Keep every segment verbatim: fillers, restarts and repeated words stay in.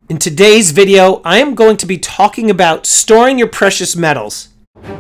In today's video, I am going to be talking about storing your precious metals.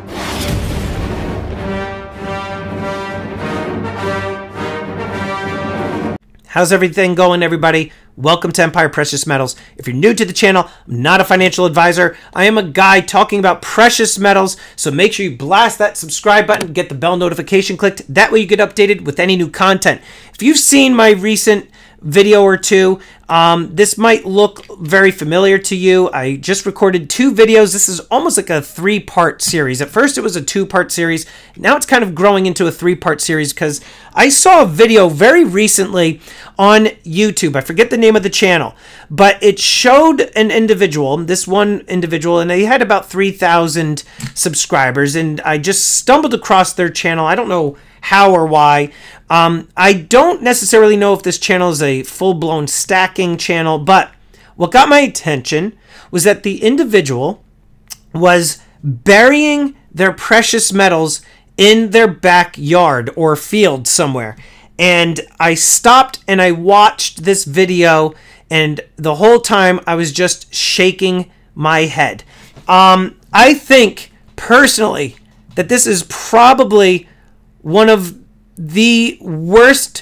How's everything going, everybody? Welcome to Empire Precious Metals. If you're new to the channel, I'm not a financial advisor. I am a guy talking about precious metals, so make sure you blast that subscribe button, get the bell notification clicked. That way you get updated with any new content. If you've seen my recent video or two, um, this might look very familiar to you. I just recorded two videos. This is almost like a three-part series. At first it was a two-part series. Now it's kind of growing into a three-part series because I saw a video very recently on YouTube. I forget the name of the channel, but it showed an individual, this one individual, and they had about three thousand subscribers, and I just stumbled across their channel. I don't know how or why. Um, I don't necessarily know if this channel is a full-blown stacking channel, but what got my attention was that the individual was burying their precious metals in their backyard or field somewhere. And I stopped and I watched this video, and the whole time I was just shaking my head. Um, I think personally that this is probably one of the worst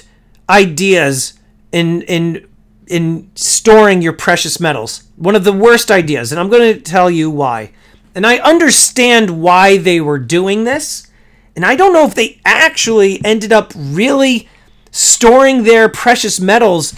ideas in in in storing your precious metals. One of the worst ideas, and I'm going to tell you why. And I understand why they were doing this, and I don't know if they actually ended up really storing their precious metals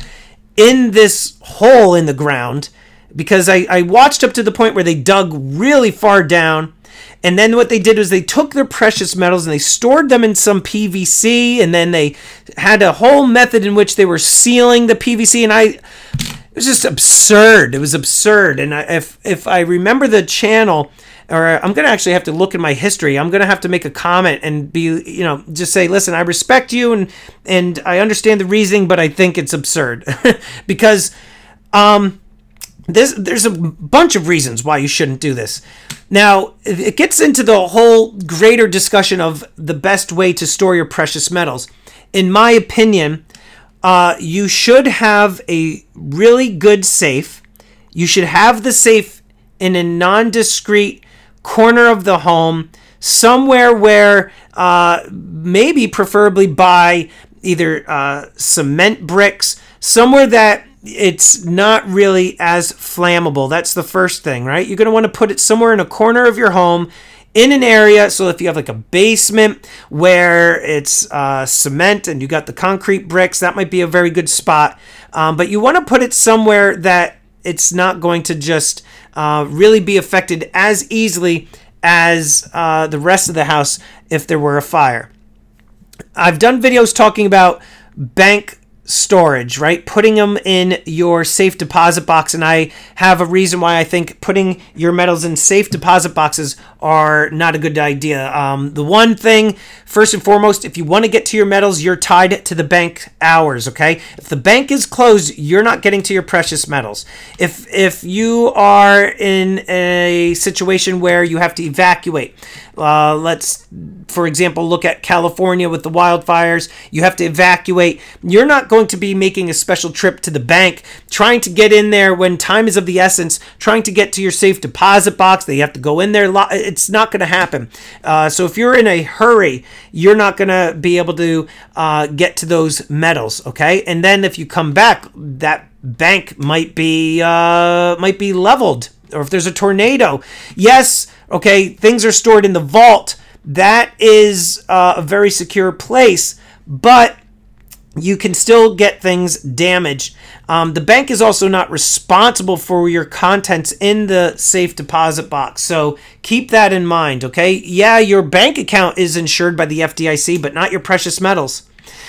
in this hole in the ground, because I, I watched up to the point where they dug really far down. And then what they did was they took their precious metals and they stored them in some P V C, and then they had a whole method in which they were sealing the P V C, and I, it was just absurd. It was absurd. And I, if if I remember the channel, or I'm going to actually have to look in my history, I'm going to have to make a comment and be, you know, just say, listen, I respect you and and I understand the reasoning, but I think it's absurd. Because um This, there's a bunch of reasons why you shouldn't do this. Now, it gets into the whole greater discussion of the best way to store your precious metals. In my opinion, uh, you should have a really good safe. You should have the safe in a non-discrete corner of the home, somewhere where uh, maybe preferably by either uh, cement bricks, somewhere that it's not really as flammable. That's the first thing, right? You're going to want to put it somewhere in a corner of your home, in an area. So if you have like a basement where it's uh, cement and you got the concrete bricks, that might be a very good spot. Um, but you want to put it somewhere that it's not going to just uh, really be affected as easily as uh, the rest of the house if there were a fire. I've done videos talking about bank storage, right? Putting them in your safe deposit box, and I have a reason why I think putting your metals in safe deposit boxes are not a good idea. Um, the one thing, first and foremost, if you want to get to your metals, you're tied to the bank hours, okay? If the bank is closed, you're not getting to your precious metals. If, if you are in a situation where you have to evacuate, uh, let's, for example, look at California with the wildfires, you have to evacuate, you're not going to be making a special trip to the bank, trying to get in there when time is of the essence, trying to get to your safe deposit box. They have to go in there. It's not going to happen. Uh, so if you're in a hurry, you're not going to be able to uh, get to those metals, okay? And then if you come back, that bank might be uh, might be leveled, or if there's a tornado. Yes, okay, things are stored in the vault. That is uh, a very secure place, but you can still get things damaged. Um, the bank is also not responsible for your contents in the safe deposit box, so keep that in mind, okay? Yeah, your bank account is insured by the F D I C, but not your precious metals.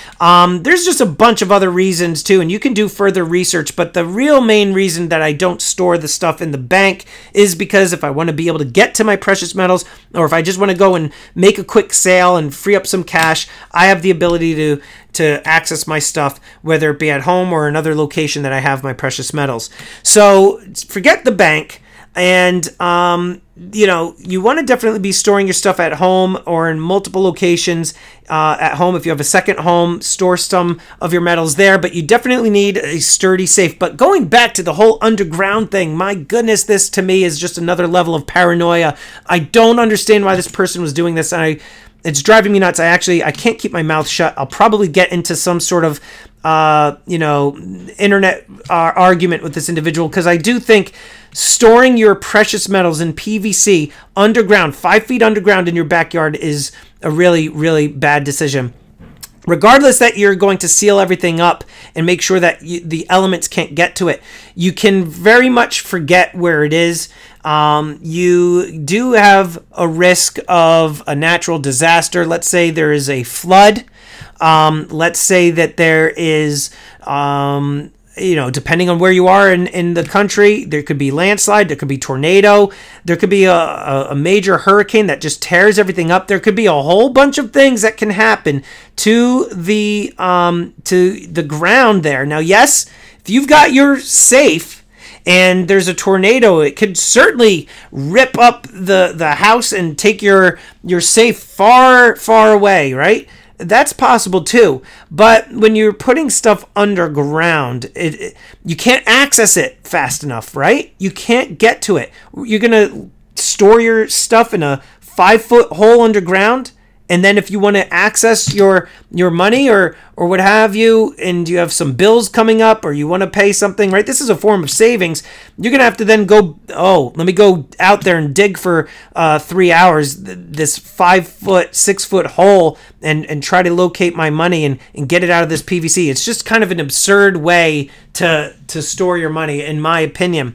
Um, there's just a bunch of other reasons too, and you can do further research, but the real main reason that I don't store the stuff in the bank is because if I want to be able to get to my precious metals, or if I just want to go and make a quick sale and free up some cash, I have the ability to to access my stuff, whether it be at home or another location that I have my precious metals. So forget the bank. And, um, you know, you want to definitely be storing your stuff at home or in multiple locations uh, at home. If you have a second home, store some of your metals there, but you definitely need a sturdy safe. But going back to the whole underground thing, my goodness, this to me is just another level of paranoia. I don't understand why this person was doing this. And I, it's driving me nuts. I actually, I can't keep my mouth shut. I'll probably get into some sort of, uh, you know, internet uh, argument with this individual, because I do think storing your precious metals in P V C underground, five feet underground in your backyard is a really, really bad decision. Regardless that you're going to seal everything up and make sure that you, the elements can't get to it, you can very much forget where it is. Um, you do have a risk of a natural disaster. Let's say there is a flood. Um, let's say that there is, um, you know, depending on where you are in, in the country, there could be landslide, there could be tornado, there could be a, a, a major hurricane that just tears everything up. There could be a whole bunch of things that can happen to the, um, to the ground there. Now, yes, if you've got your safe and there's a tornado, it could certainly rip up the, the house and take your, your safe far, far away, right? That's possible too. But when you're putting stuff underground, it, it, you can't access it fast enough, right? You can't get to it. You're going to store your stuff in a five foot hole underground. And then if you want to access your your money or or what have you, and you have some bills coming up or you want to pay something, right? This is a form of savings. You're going to have to then go, oh, let me go out there and dig for uh, three hours, this five foot, six foot hole and, and try to locate my money and, and get it out of this P V C. It's just kind of an absurd way to, to store your money, in my opinion.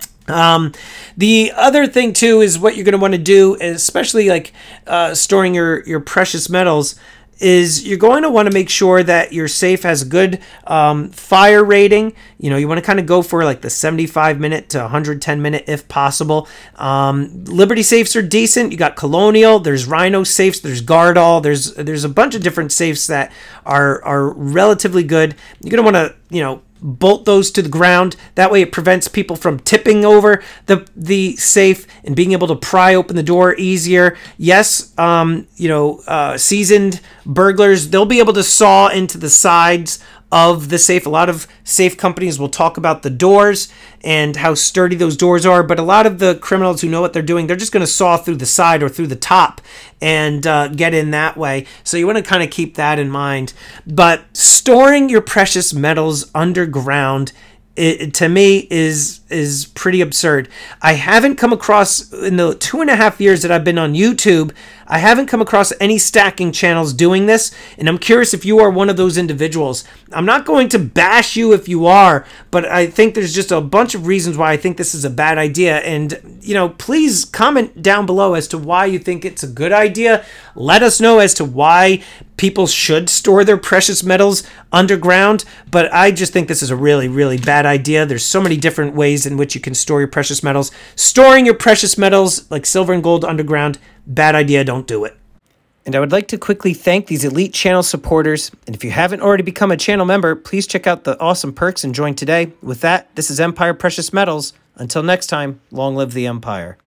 Um, the other thing too is what you're going to want to do, especially like uh, storing your, your precious metals, is you're going to want to make sure that your safe has a good um, fire rating. You know, you want to kind of go for like the seventy-five minute to one hundred ten minute if possible. Um, Liberty safes are decent. You got Colonial, there's Rhino safes, there's Gardall, there's there's a bunch of different safes that are are relatively good. You're going to want to, you know, bolt those to the ground. That way it prevents people from tipping over the the safe and being able to pry open the door easier. Yes, um, you know, uh, seasoned burglars, they'll be able to saw into the sides of the safe. A lot of safe companies will talk about the doors and how sturdy those doors are, but a lot of the criminals who know what they're doing, they're just going to saw through the side or through the top and uh, get in that way. So you want to kind of keep that in mind. But storing your precious metals underground, it, to me, is is pretty absurd. I haven't come across, in the two and a half years that I've been on YouTube, I haven't come across any stacking channels doing this, and I'm curious if you are one of those individuals. I'm not going to bash you if you are, but I think there's just a bunch of reasons why I think this is a bad idea, and, you know, please comment down below as to why you think it's a good idea. Let us know as to why people should store their precious metals underground, but I just think this is a really, really bad idea. There's so many different ways in which you can store your precious metals. Storing your precious metals like silver and gold underground, bad idea. Don't do it. And I would like to quickly thank these elite channel supporters. And if you haven't already become a channel member, please check out the awesome perks and join today. With that, this is Empire Precious Metals. Until next time, long live the Empire.